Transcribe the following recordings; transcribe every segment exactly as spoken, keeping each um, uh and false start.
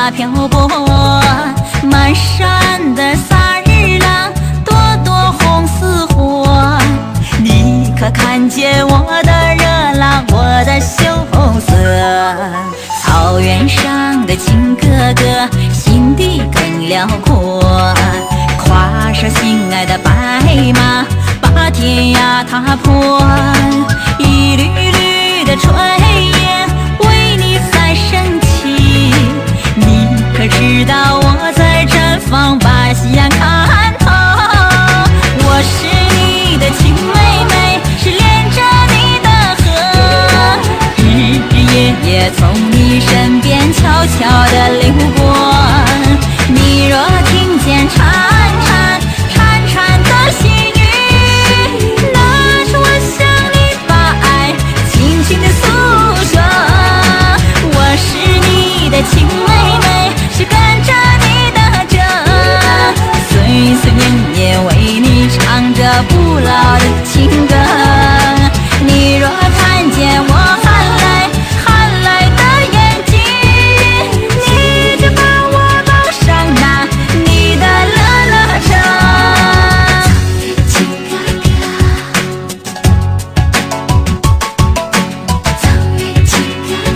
呀漂泊，满山的萨日朗，朵朵红似火。你可看见我的热浪，我的羞涩？草原上的情哥哥，心地更辽阔。跨上心爱的白马，把天涯踏破。一缕缕的炊烟为你在升起，你可知道我在毡房把夕阳看透？我是你的亲妹妹，是连着你的河，日日夜夜从你身边悄悄地流过。你若听见潺潺潺潺的细语，那是我向你把爱轻轻地诉说。我是你的亲妹妹，是跟着你的辙，岁岁年年为你唱着不老的情歌。你若看见我含泪含泪的眼睛，你就把我抱上那你的乐乐车。草原情哥哥，草原情哥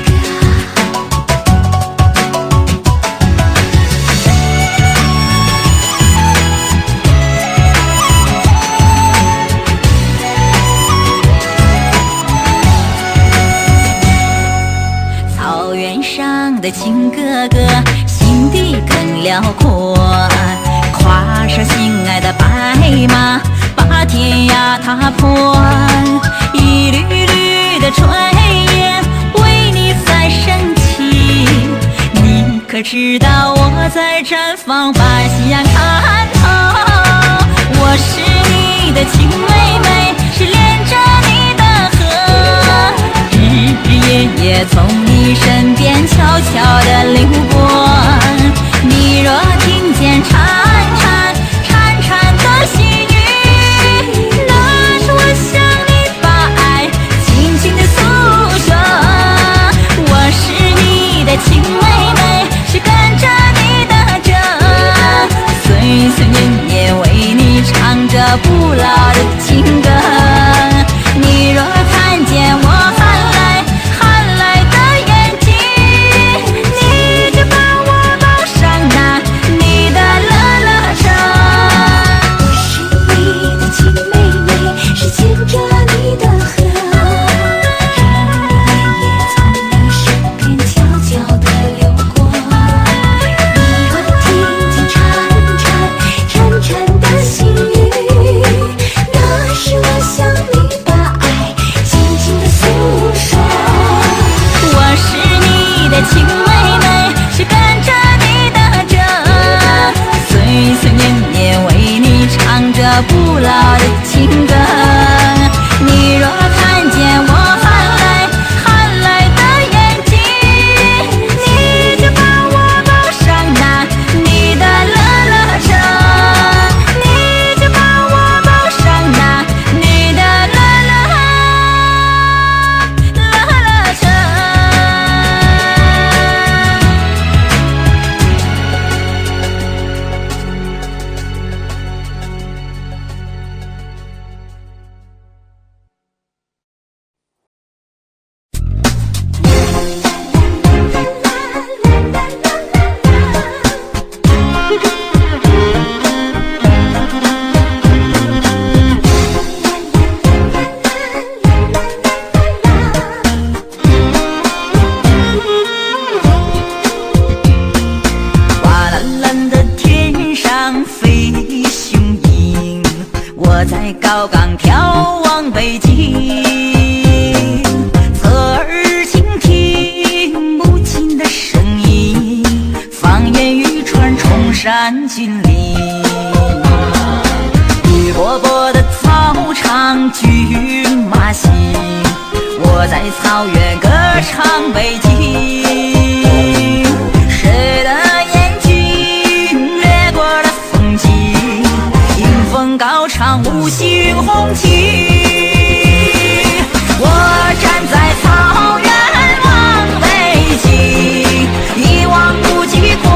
哥。草原上的情哥哥，心地更辽阔。跨上心爱的白马，把天涯踏破。一缕缕的炊烟为你在升起，你可知道我在毡房把夕阳看透？我是你的亲妹妹，是连着你的河，日日夜夜从你身边悄悄地流过。你若听见潺潺潺潺的细语，那是我向你把爱轻轻地诉说。我是你的亲妹妹，是跟着你的辙，岁岁年年为你唱着不老的情歌。你若看见我含泪含泪的眼睛，你就把我抱上那你的乐乐车。我是你的亲妹妹，是牵着你的河，日日夜夜从你身边悄悄地流过。你若听见潺潺潺潺的细语，那是我向你把爱轻轻地诉说。我是你的亲妹妹，是跟着你的辙，岁岁年年为你唱着不老的情歌。你若看见我含泪含泪的眼睛，你就把我抱上那你的乐乐车，你就把我抱上那你的乐乐乐乐车。瓦蓝蓝的天上飞雄鹰，我在高岗眺望北京。侧耳倾听母亲的声音，放眼欲穿崇山峻岭。绿波波的草场骏马行，我在草原歌唱北京。谁的眼睛掠过了风景，迎风高唱五星红旗。我站在草原望北京，一望无际。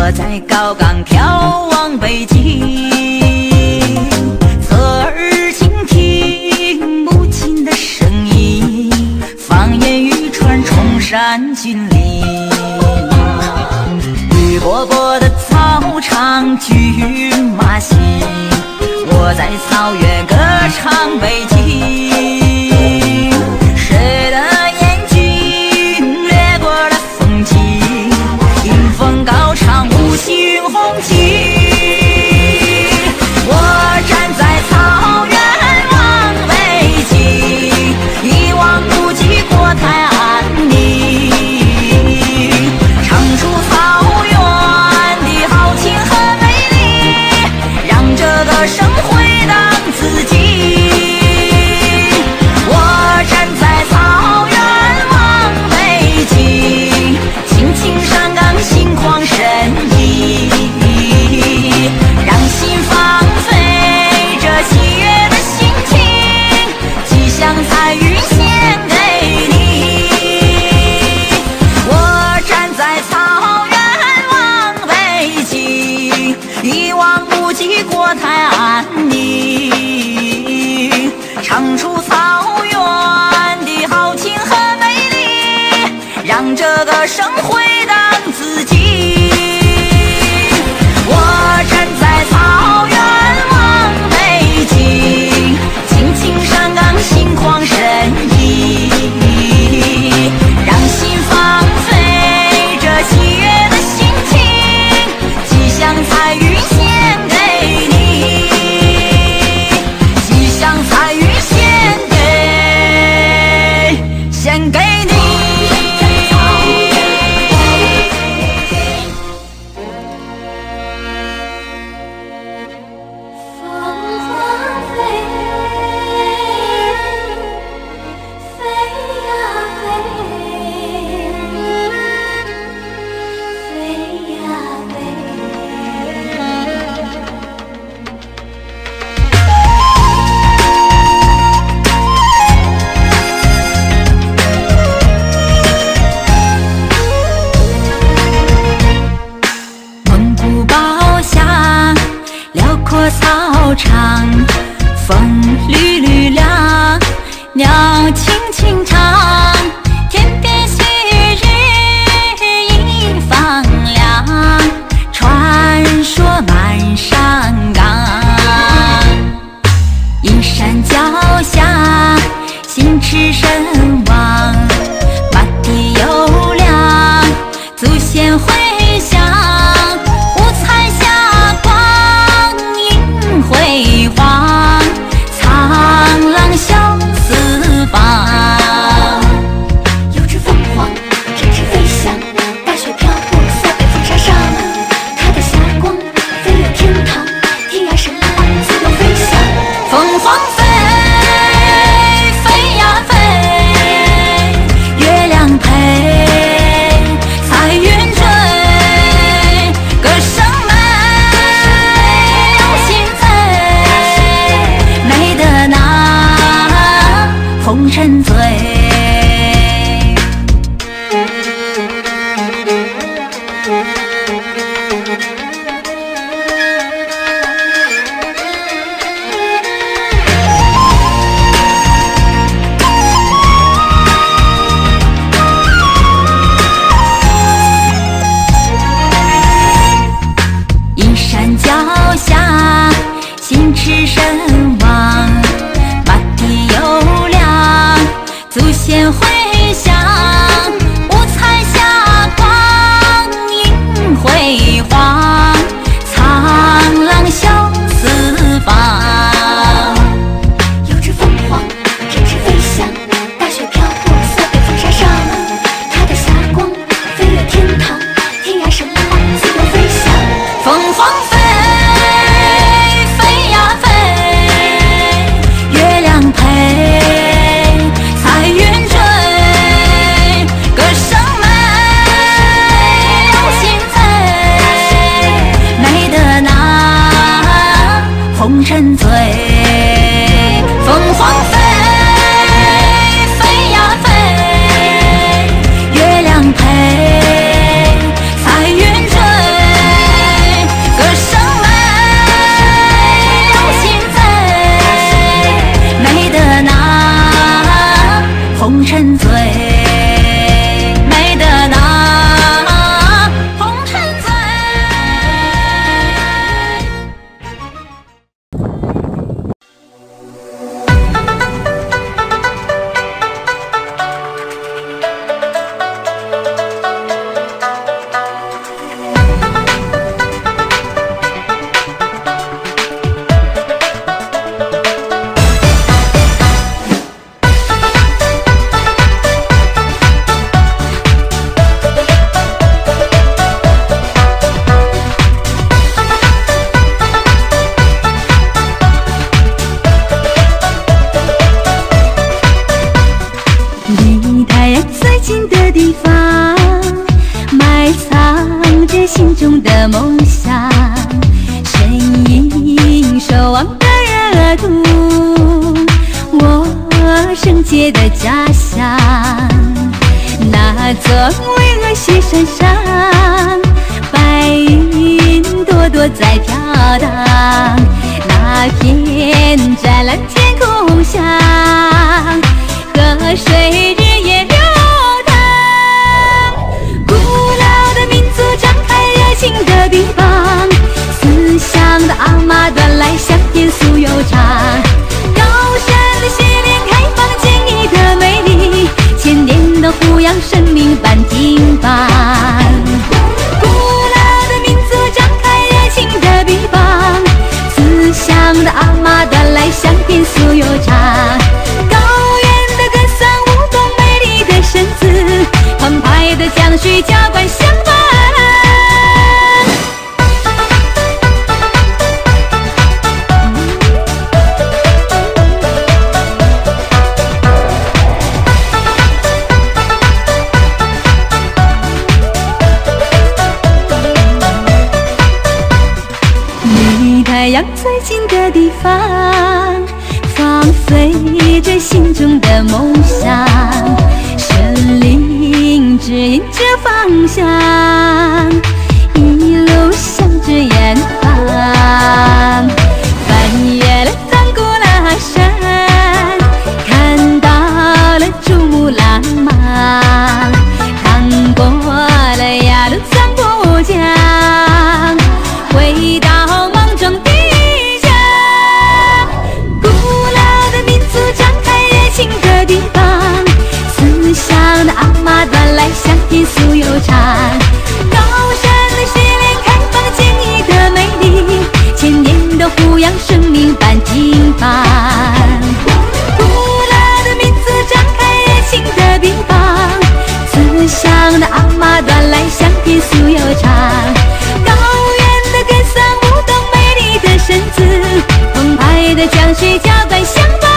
我在高岗眺望北京，侧耳倾听母亲的声音，放眼欲穿崇山峻岭，绿波波的草场骏马行，我在草原歌唱北京。谁的眼睛掠过了风景，迎风高唱五星红旗。我站在草原望北京，一望无际国泰安宁，唱出草原的豪情和美丽，让这个生回荡自己。我站在草原望北京，轻轻山岗心旷神怡，让心放飞这喜悦的心情，吉祥彩云献给你。我站在草原望北京，一望无际国泰安宁，唱出草原的豪情和美丽，让这个生回荡自己。我站在草原望北京，轻轻山岗心旷神怡，让心放飞这喜悦的心情，吉祥彩云献给你，吉祥彩云献给献给你。 凤凰飞，飞呀飞，飞呀飞。 蒙古包下辽阔草场，风绿绿凉，鸟轻轻唱，天边旭日已放亮，传说满山岗。阴山脚下，心驰神往，马蹄悠扬，祖先回响，五彩霞光映辉煌，苍狼笑四方。 有只凤凰，展翅飞翔，大雪飘过塞北风沙上，它的霞光飞越天堂，天涯神往，自由飞翔。 凤凰飞，飞呀飞，月亮陪，彩云追，歌声美，用心飞，美得那红尘醉。阴山脚下，心驰神往，马蹄悠扬，祖先回响，五彩霞光映辉煌，苍狼笑四方。 有只凤凰，展翅飞翔，大雪飘过塞北风沙上，它的霞光飞越天堂，天涯神往，自由飞翔。 凤凰飞，飞呀飞， 梦想，身影守望的热度，我圣洁的家乡。那座巍峨雪山上，白云朵朵在飘荡，那片湛蓝天空下，河水日夜流淌。古老的民族张开热情的臂膀，思乡的阿妈端来香甜酥油茶。高山的雪莲开放坚毅的美丽，千年的弘扬生命般挺拔。古老的民族张开热情的臂膀，思乡的阿妈端来香甜酥油茶。高原的歌桑舞动美丽的身子，澎湃的江水浇灌相伴。离太阳最近的地方，放飞着心中的梦想，神灵指引着方向，一路向着远方。翻越了藏古拉山，看到了珠穆朗玛，趟过了雅鲁藏布江，回到梦中的家。古老的民族张开热情的臂膀，思乡的阿妈端来香甜酥油茶。高山的雪莲开放坚毅的美丽，千年的弘扬生命般挺拔。古老的民族张开热情的臂膀，思乡的阿妈端来香甜酥油茶。高原的歌桑舞动美丽的身子，澎湃的江水浇灌相伴。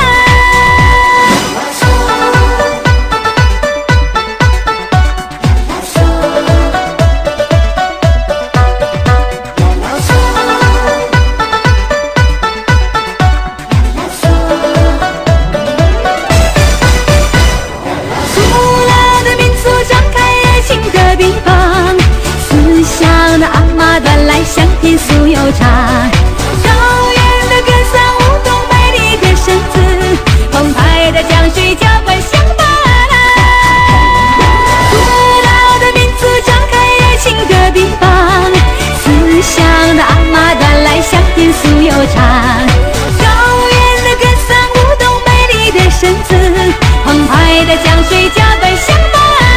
香甜酥油茶，高原的歌桑舞动美丽的身子，澎湃的江水浇灌相伴。古老的民族张开热情的臂膀，思乡的阿妈端来香甜酥油茶。高原的歌桑舞动美丽的身子，澎湃的江水浇灌相伴。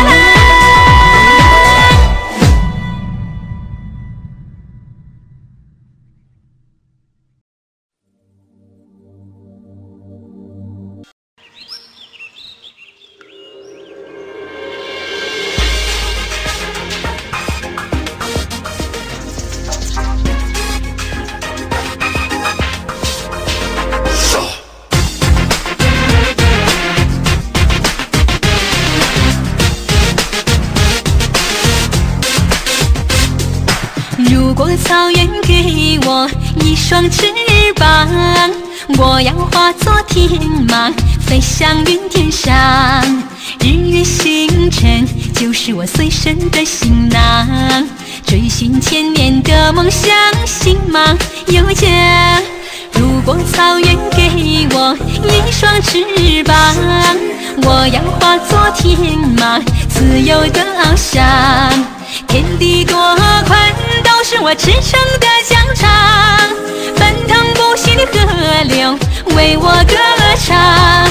如果草原给我一双翅膀，我要化作天马，飞向云天上。日月星辰就是我随身的行囊，追寻千年的梦想，星芒有家。如果草原给我一双翅膀，我要化作天马，自由的翱翔。天地多宽，都是我驰骋的疆场，奔腾不息的河流为我歌唱。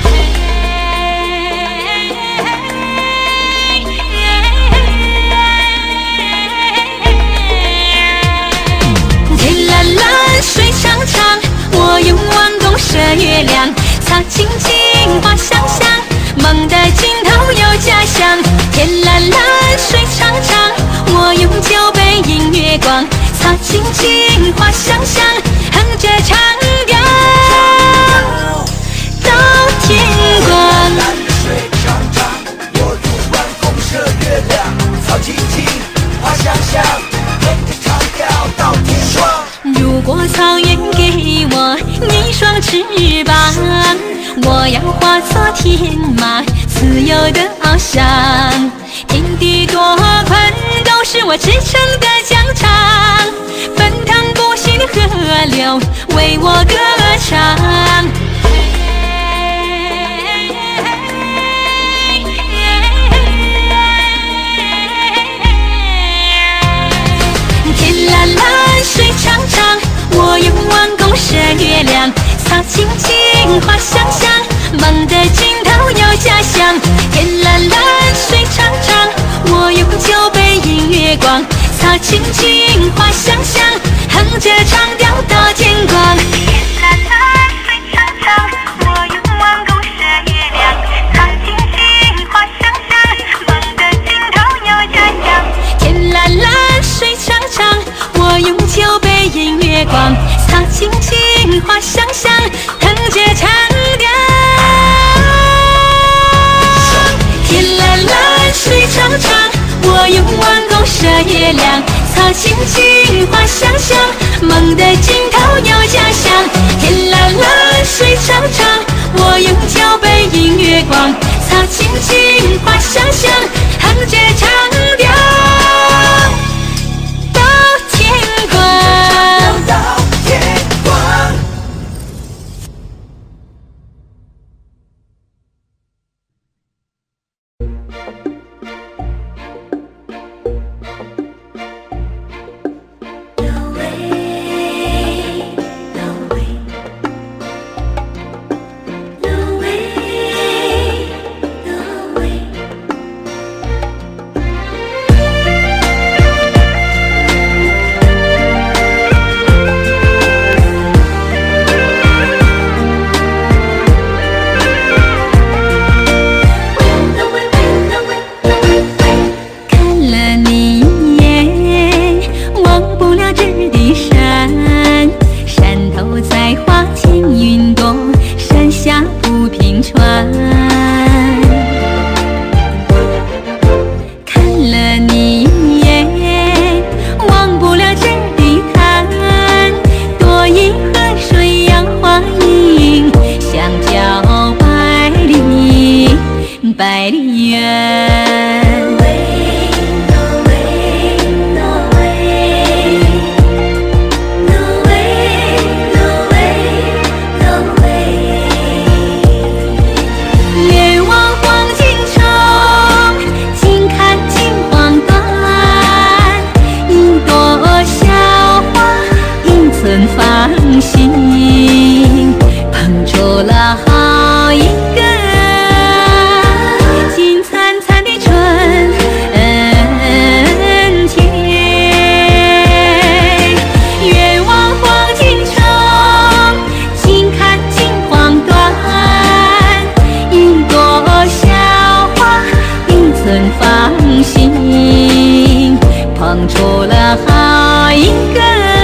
天蓝蓝，水长长，我用弯弓射月亮，草青青，花香香，梦的尽头有家乡。天蓝蓝，水长长，我用酒杯映月光，草青青，花香香，哼着长调到天光。 水长长，我用弯弓射月亮，草青青，花香香，梦果草原给我一双翅膀，我要化作天马，自由的翱翔。天地多宽，都是我驰骋的疆场。奔腾不息的河流，为我歌唱。天蓝蓝，水长长，我用弯弓射月亮。草青青，花香香，梦的尽头有家乡。天蓝蓝，水长长，我用酒杯饮月光。草青青，花香香，哼着长调到天光。天蓝蓝，水长长，我用弯弓射月亮。草青青，花香香，梦的尽头有家乡。天蓝蓝，水长长，我用酒杯饮月光。草青青，花香香，哼着长调。天蓝蓝，水长长，我用弯弓射月亮。草青青，花香香，梦的尽头有家乡。天蓝蓝，水长长，我用酒杯饮月光。草青青，花香香，哼着长调到天光。到天光。百里远。放心，捧出了好一个金灿灿的春天。远望黄金城，近看金黄段，一朵小花，一寸芳心，捧出了好一个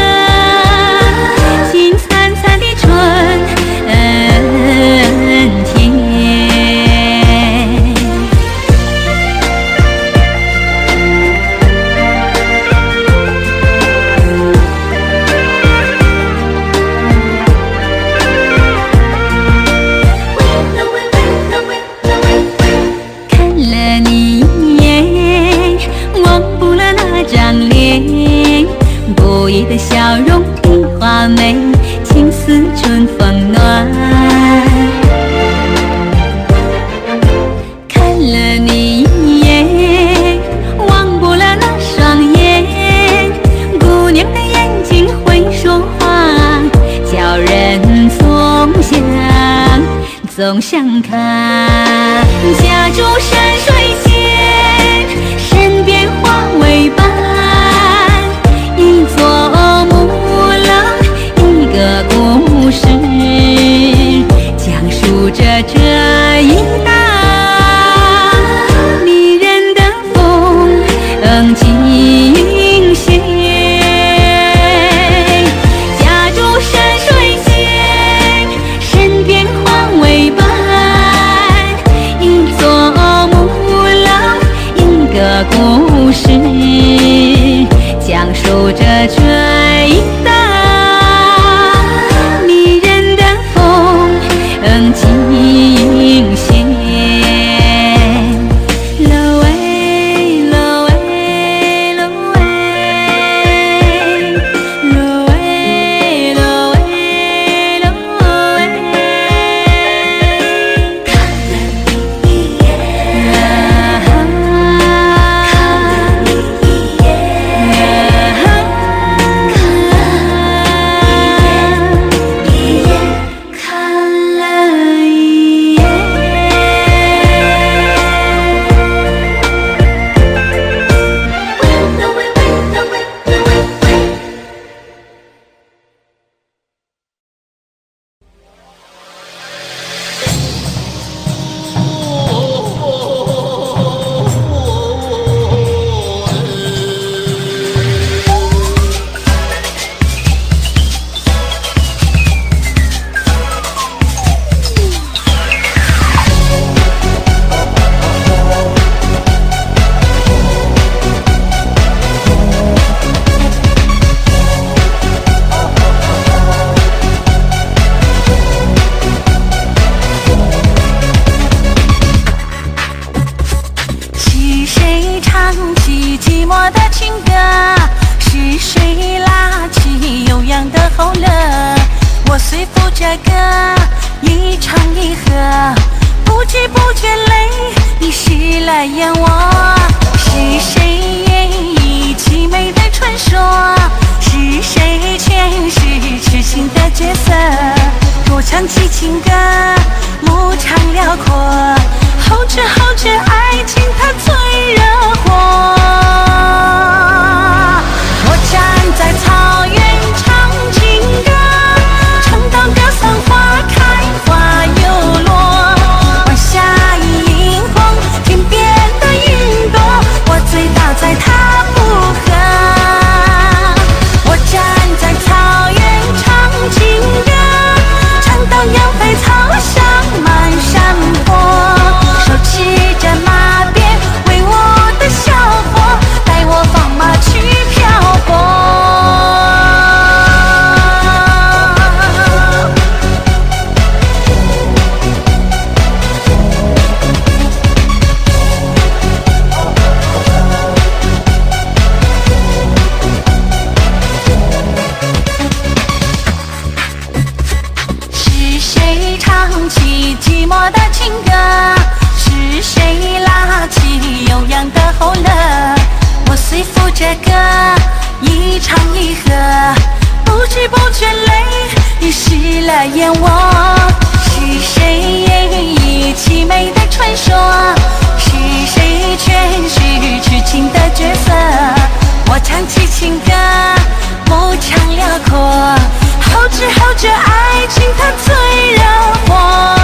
的笑容的花美，情似春风暖。看了你一眼，忘不了那双眼，姑娘的眼睛会说话，叫人总想总想看。家住山水间，身边花为伴。一座木楼，一个故事，讲述着这一道迷人的风景线。家住山水间，身边花为伴。一座木楼，一个故事，讲述着这一道谁来演我？是谁演绎凄美的传说？是谁诠释痴情的角色？多唱起情歌，牧场辽阔，候着候着，爱情它最热火。我站在草原唱情歌，唱到歌桑花开花又落，晚霞映萤红，天边的云朵，我醉倒在它不合。我站在草原唱情歌，唱到羊背草上满山坡，手持着马鞭为我的小伙，带我放马去漂泊。是谁唱起寂寞的情歌？是谁拉起悠扬的后乐？我随附着歌，一唱一和，不知不觉泪湿了眼窝。是谁演绎凄美的传说？是谁诠释痴情的角色？我唱起情歌，牧场辽阔，候着候着，爱情它最热火。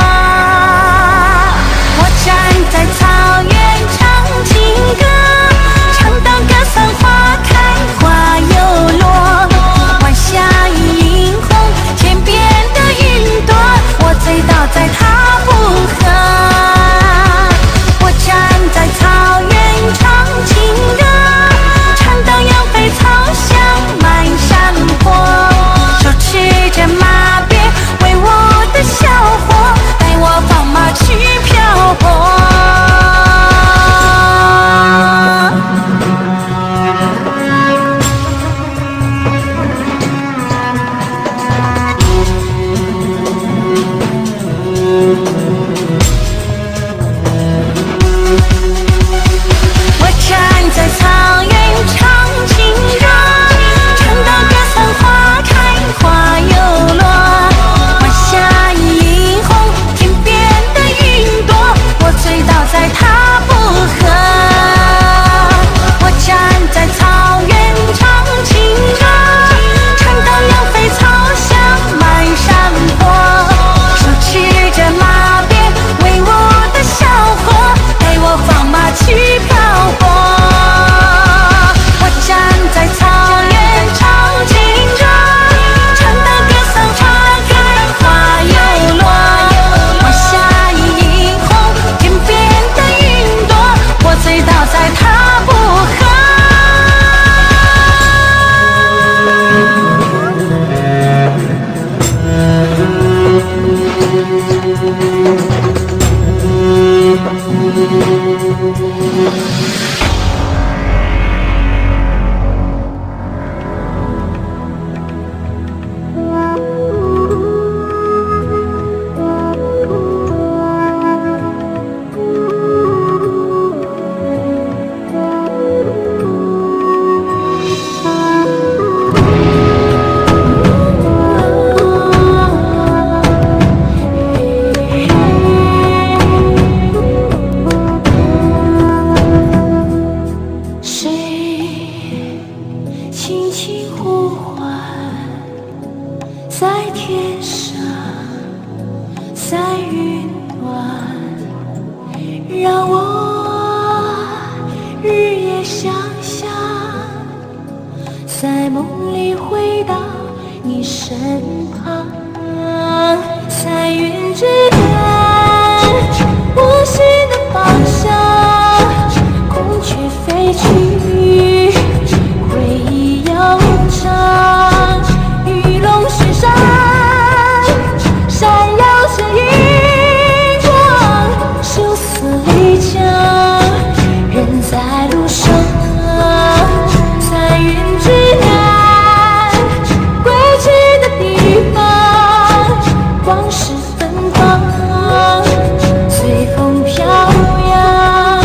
我站在草原唱情歌，唱到歌桑花开花又落，晚霞映萤红，天边的云朵，我醉倒在它不合。我站在草原唱情歌，唱到羊背草香满山坡，手持着马鞭为我的小伙，带我放马去漂泊。我站在草原唱情歌，唱到歌桑花开花又落，晚霞映萤红，天边的云朵，我醉倒在它不合。我站在草原唱情歌，唱到羊背草香满山坡，手持着马鞭为我的小伙，带我放马去漂泊。我站在草原唱情歌，唱到歌桑花开花又落，晚霞映萤红，天边的云朵，我醉倒在它不合。谁轻轻呼唤，在天上，在云端，让我日夜想象，在梦里回到你身旁，在云之间，无形的方向，孔雀飞去，回忆悠长，玉龙雪山，闪耀着银光，生死离江，人在路上，在云之间，归去的地方，光是芬芳，随风飘扬。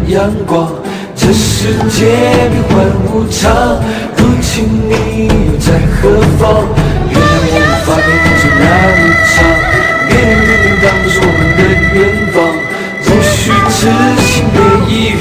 阳光。这世界变幻无常，如今你又在何方？原谅我无法陪你走那路长，别人的天堂不是我们的远方。总须知心别一